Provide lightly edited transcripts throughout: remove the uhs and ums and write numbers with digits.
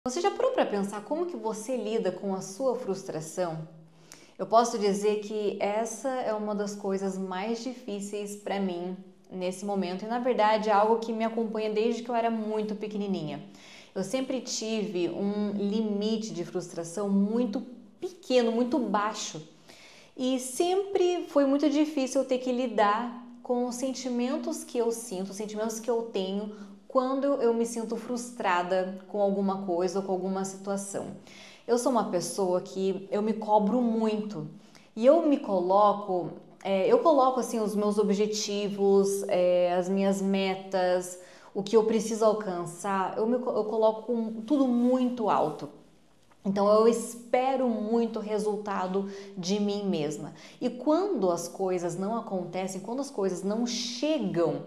Você já parou para pensar como que você lida com a sua frustração? Eu posso dizer que essa é uma das coisas mais difíceis para mim nesse momento e na verdade é algo que me acompanha desde que eu era muito pequenininha. Eu sempre tive um limite de frustração muito pequeno, muito baixo e sempre foi muito difícil eu ter que lidar com os sentimentos que eu sinto, os sentimentos que eu tenho quando eu me sinto frustrada com alguma coisa ou com alguma situação. Eu sou uma pessoa que eu me cobro muito e eu coloco assim os meus objetivos, as minhas metas, o que eu preciso alcançar, eu coloco tudo muito alto. Então eu espero muito resultado de mim mesma. E quando as coisas não acontecem, quando as coisas não chegam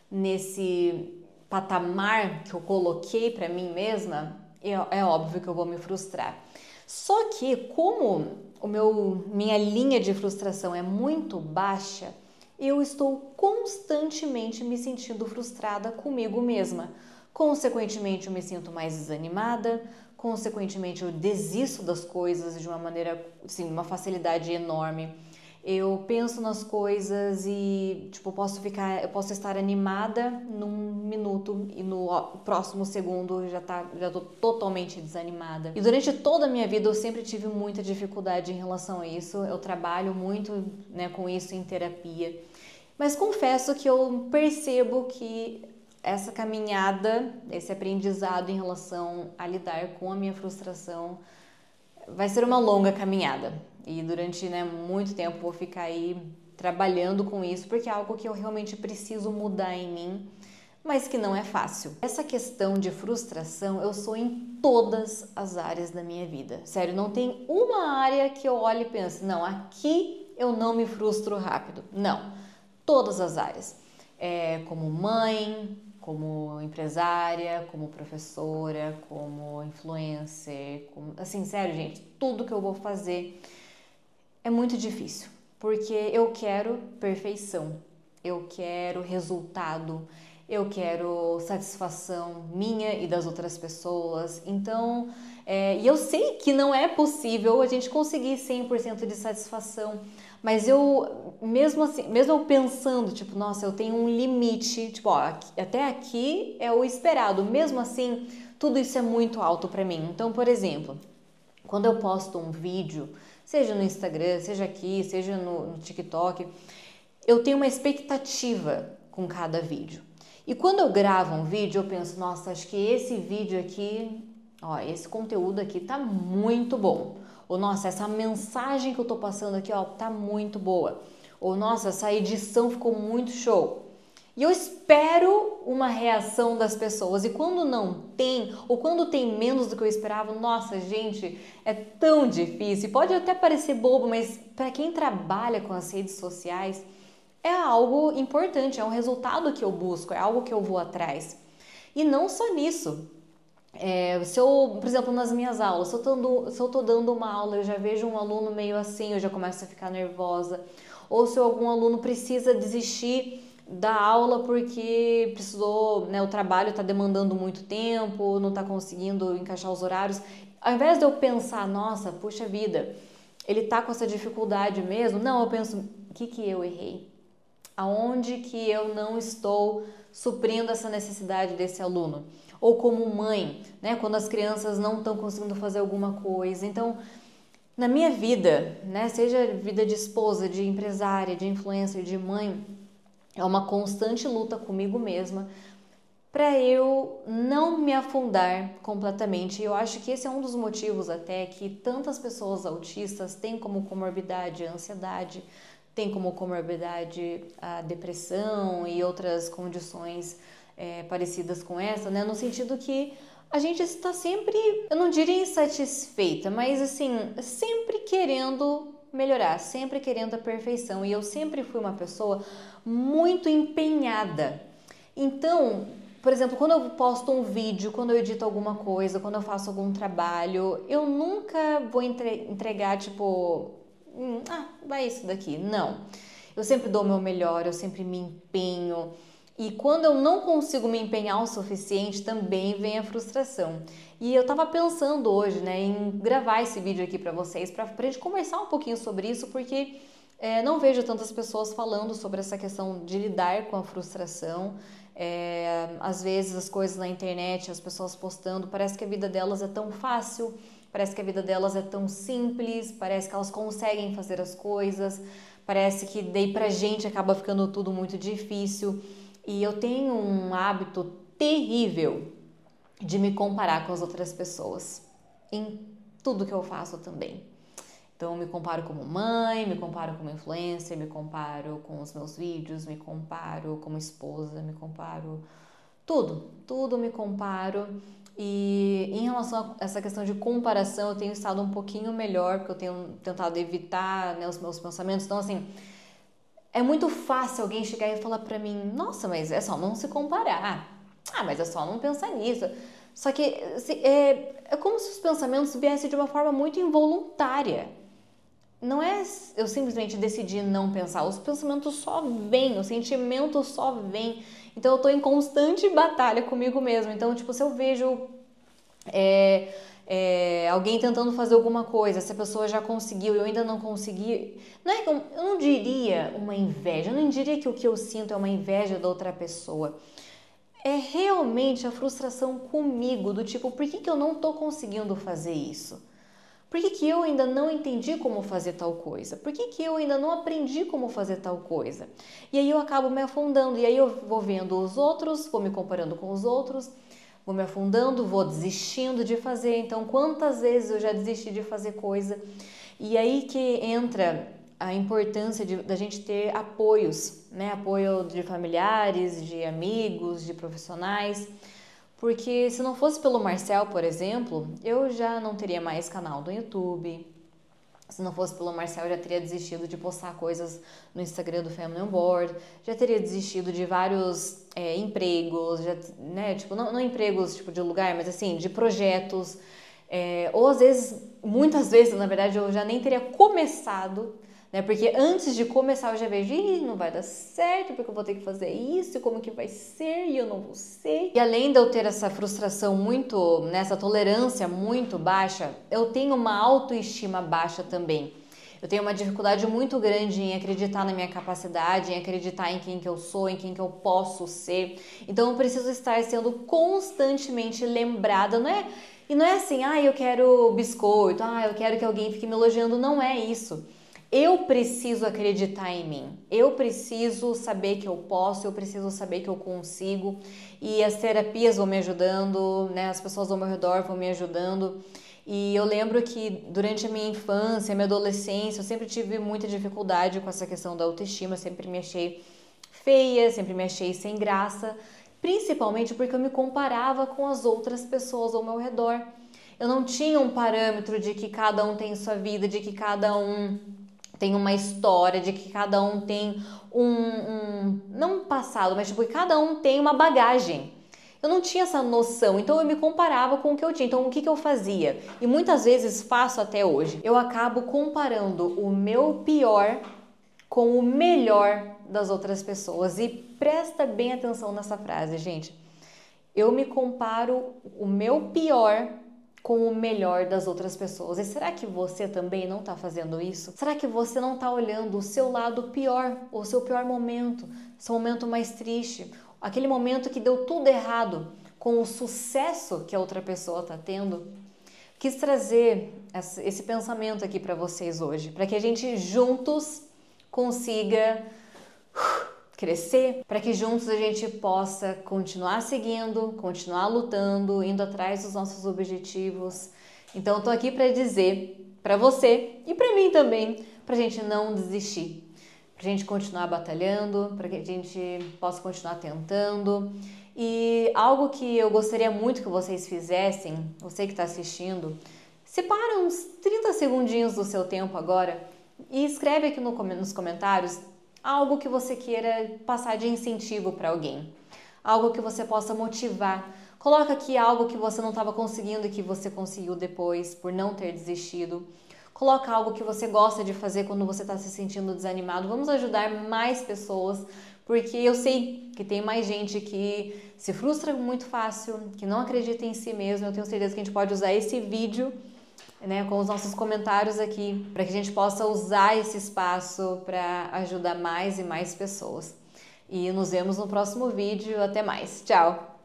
nesse patamar que eu coloquei para mim mesma, é óbvio que eu vou me frustrar. Só que como minha linha de frustração é muito baixa, eu estou constantemente me sentindo frustrada comigo mesma. Consequentemente, eu me sinto mais desanimada, consequentemente, eu desisto das coisas de uma maneira, assim, uma facilidade enorme. Eu penso nas coisas e, tipo, eu posso estar animada num minuto e no próximo segundo já tô totalmente desanimada. E durante toda a minha vida eu sempre tive muita dificuldade em relação a isso. Eu trabalho muito, né, com isso em terapia. Mas confesso que eu percebo que essa caminhada, esse aprendizado em relação a lidar com a minha frustração vai ser uma longa caminhada e durante, né, muito tempo vou ficar aí trabalhando com isso porque é algo que eu realmente preciso mudar em mim, mas que não é fácil. Essa questão de frustração eu sou em todas as áreas da minha vida. Sério, não tem uma área que eu olhe e pense, não, aqui eu não me frustro rápido. Não, todas as áreas. Como mãe, como empresária, como professora, como influencer, assim, sério, gente, tudo que eu vou fazer é muito difícil, porque eu quero perfeição, eu quero resultado, eu quero satisfação minha e das outras pessoas. Então, e eu sei que não é possível a gente conseguir 100% de satisfação, mas eu, mesmo assim, mesmo eu pensando, tipo, nossa, eu tenho um limite, tipo, ó, até aqui é o esperado, mesmo assim, tudo isso é muito alto pra mim. Então, por exemplo, quando eu posto um vídeo, seja no Instagram, seja aqui, seja no TikTok, eu tenho uma expectativa com cada vídeo. E quando eu gravo um vídeo, eu penso, nossa, acho que esse vídeo aqui, ó, esse conteúdo aqui tá muito bom. Ou, nossa, essa mensagem que eu tô passando aqui, ó, tá muito boa. Ou, nossa, essa edição ficou muito show. E eu espero uma reação das pessoas. E quando não tem, ou quando tem menos do que eu esperava, nossa, gente, é tão difícil. Pode até parecer bobo, mas para quem trabalha com as redes sociais, é algo importante, é um resultado que eu busco, é algo que eu vou atrás. E não só nisso. Se eu, por exemplo, nas minhas aulas, se eu tô dando uma aula, eu já vejo um aluno meio assim, eu já começo a ficar nervosa. Ou se algum aluno precisa desistir da aula porque precisou, né, o trabalho está demandando muito tempo, não está conseguindo encaixar os horários. Ao invés de eu pensar, nossa, puxa vida, ele está com essa dificuldade mesmo, não, eu penso, o que eu errei? Aonde que eu não estou suprindo essa necessidade desse aluno? Ou como mãe, né, quando as crianças não estão conseguindo fazer alguma coisa. Então, na minha vida, né, seja vida de esposa, de empresária, de influencer, de mãe, é uma constante luta comigo mesma para eu não me afundar completamente. E eu acho que esse é um dos motivos até que tantas pessoas autistas têm como comorbidade a ansiedade, tem como comorbidade a depressão e outras condições parecidas com essa, né? No sentido que a gente está sempre, eu não diria insatisfeita, mas assim, sempre querendo melhorar, sempre querendo a perfeição. E eu sempre fui uma pessoa muito empenhada. Então, por exemplo, quando eu posto um vídeo, quando eu edito alguma coisa, quando eu faço algum trabalho, eu nunca vou entregar, tipo, vai isso daqui. Não. Eu sempre dou o meu melhor, eu sempre me empenho. E quando eu não consigo me empenhar o suficiente, também vem a frustração. E eu tava pensando hoje, né, em gravar esse vídeo aqui pra vocês, pra gente conversar um pouquinho sobre isso, porque não vejo tantas pessoas falando sobre essa questão de lidar com a frustração. Às vezes as coisas na internet, as pessoas postando, parece que a vida delas é tão fácil, parece que a vida delas é tão simples, parece que elas conseguem fazer as coisas, parece que daí pra gente acaba ficando tudo muito difícil. E eu tenho um hábito terrível de me comparar com as outras pessoas em tudo que eu faço também. Então, eu me comparo como mãe, me comparo como influencer, me comparo com os meus vídeos, me comparo como esposa, me comparo tudo me comparo. E em relação a essa questão de comparação, eu tenho estado um pouquinho melhor, porque eu tenho tentado evitar, né, os meus pensamentos. Então, assim, é muito fácil alguém chegar e falar pra mim: nossa, mas é só não se comparar. Ah, mas é só não pensar nisso. Só que é como se os pensamentos viessem de uma forma muito involuntária. Não é eu simplesmente decidir não pensar. Os pensamentos só vêm, o sentimento só vem. Então eu tô em constante batalha comigo mesmo. Então, tipo, se eu vejo alguém tentando fazer alguma coisa, se a pessoa já conseguiu e eu ainda não consegui, não é que eu não diria uma inveja, eu não diria que o que eu sinto é uma inveja da outra pessoa. É realmente a frustração comigo, do tipo, por que eu não tô conseguindo fazer isso? Por que eu ainda não entendi como fazer tal coisa? Por que eu ainda não aprendi como fazer tal coisa? E aí eu acabo me afundando, e aí eu vou vendo os outros, vou me comparando com os outros, vou me afundando, vou desistindo de fazer. Então, quantas vezes eu já desisti de fazer coisa? E aí que entra a importância da gente ter apoios, né? Apoio de familiares, de amigos, de profissionais. Porque se não fosse pelo Marcel, por exemplo, eu já não teria mais canal do YouTube. Se não fosse pelo Marcel, eu já teria desistido de postar coisas no Instagram do Family on Board. Já teria desistido de vários empregos, já, né? Tipo, não empregos tipo de lugar, mas assim, de projetos. Ou às vezes, muitas vezes, na verdade, eu já nem teria começado, né? Porque antes de começar eu já vejo, não vai dar certo, porque eu vou ter que fazer isso, e como que vai ser, e eu não vou ser. E além de eu ter essa frustração muito, nessa tolerância muito baixa, eu tenho uma autoestima baixa também. Eu tenho uma dificuldade muito grande em acreditar na minha capacidade, em acreditar em quem que eu sou, em quem que eu posso ser. Então eu preciso estar sendo constantemente lembrada, não é? E não é assim, eu quero biscoito, eu quero que alguém fique me elogiando, não é isso. Eu preciso acreditar em mim, eu preciso saber que eu posso, eu preciso saber que eu consigo, e as terapias vão me ajudando, né? As pessoas ao meu redor vão me ajudando. E eu lembro que durante a minha infância, a minha adolescência, eu sempre tive muita dificuldade com essa questão da autoestima, sempre me achei feia, sempre me achei sem graça, principalmente porque eu me comparava com as outras pessoas ao meu redor. Eu não tinha um parâmetro de que cada um tem sua vida, de que cada um tem uma história, de que cada um tem não um passado, mas tipo, que cada um tem uma bagagem. Eu não tinha essa noção, então eu me comparava com o que eu tinha. Então o que eu fazia? E muitas vezes faço até hoje. Eu acabo comparando o meu pior com o melhor das outras pessoas. E presta bem atenção nessa frase, gente. Eu me comparo o meu pior com o melhor das outras pessoas. E será que você também não está fazendo isso? Será que você não está olhando o seu lado pior, o seu pior momento, seu momento mais triste, aquele momento que deu tudo errado com o sucesso que a outra pessoa está tendo? Quis trazer esse pensamento aqui para vocês hoje, para que a gente juntos consiga crescer, para que juntos a gente possa continuar seguindo, continuar lutando, indo atrás dos nossos objetivos. Então eu tô aqui para dizer para você e para mim também, pra gente não desistir, pra gente continuar batalhando, para que a gente possa continuar tentando. E algo que eu gostaria muito que vocês fizessem, você que está assistindo, separa uns 30 segundinhos do seu tempo agora e escreve aqui nos comentários algo que você queira passar de incentivo para alguém, algo que você possa motivar. Coloca aqui algo que você não estava conseguindo e que você conseguiu depois por não ter desistido. Coloca algo que você gosta de fazer quando você está se sentindo desanimado. Vamos ajudar mais pessoas, porque eu sei que tem mais gente que se frustra muito fácil, que não acredita em si mesmo. Eu tenho certeza que a gente pode usar esse vídeo, né, com os nossos comentários aqui, para que a gente possa usar esse espaço para ajudar mais e mais pessoas. E nos vemos no próximo vídeo. Até mais. Tchau!